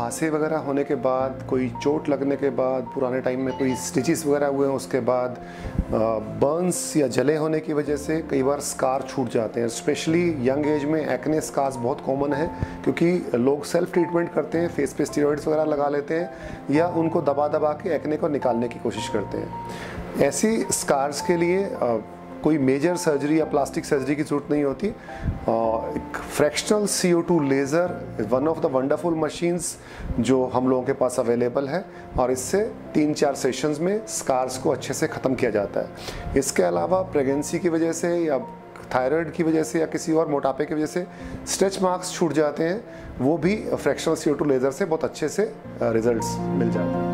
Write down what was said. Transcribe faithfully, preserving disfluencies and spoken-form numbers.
मुहासे वगैरह होने के बाद, कोई चोट लगने के बाद, पुराने टाइम में कोई स्टिचेस वगैरह हुए हैं उसके बाद, बर्न्स या जले होने की वजह से कई बार स्कार छूट जाते हैं। स्पेशली यंग एज में एक्ने स्कार्स बहुत कॉमन है, क्योंकि लोग सेल्फ ट्रीटमेंट करते हैं, फेस पे स्टेरॉइड्स वगैरह लगा लेते हैं या उनको दबा दबा के एक्ने को निकालने की कोशिश करते हैं। ऐसी स्कार्स के लिए आ, कोई मेजर सर्जरी या प्लास्टिक सर्जरी की ज़रूरत नहीं होती। एक fractional C O two laser one of the wonderful machines जो हम लोगों के पास अवेलेबल है, और इससे तीन चार सेशंस में स्कार्स को अच्छे से ख़त्म किया जाता है। इसके अलावा प्रेगनेंसी की वजह से या थायराइड की वजह से या किसी और मोटापे की वजह से स्ट्रेच मार्क्स छूट जाते हैं, वो भी fractional C O two laser से बहुत अच्छे से रिजल्ट्स मिल जाते हैं।